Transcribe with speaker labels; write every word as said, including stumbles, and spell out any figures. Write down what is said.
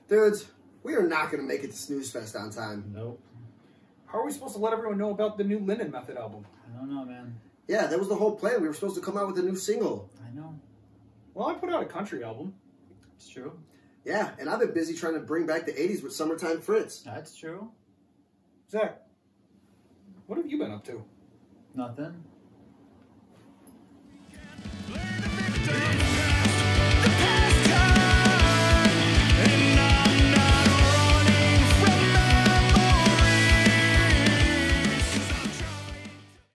Speaker 1: Dudes, we are not going to make it to Snüz Fest on time.
Speaker 2: Nope.
Speaker 3: How are we supposed to let everyone know about the new Linden Method album?
Speaker 2: I don't know, man.
Speaker 1: Yeah, that was the whole plan. We were supposed to come out with a new single.
Speaker 2: I know.
Speaker 3: Well, I put out a country album.
Speaker 2: It's true.
Speaker 1: Yeah, and I've been busy trying to bring back the eighties with Summertime Fritz.
Speaker 2: That's true.
Speaker 3: Zach, what have you been up to?
Speaker 2: Nothing.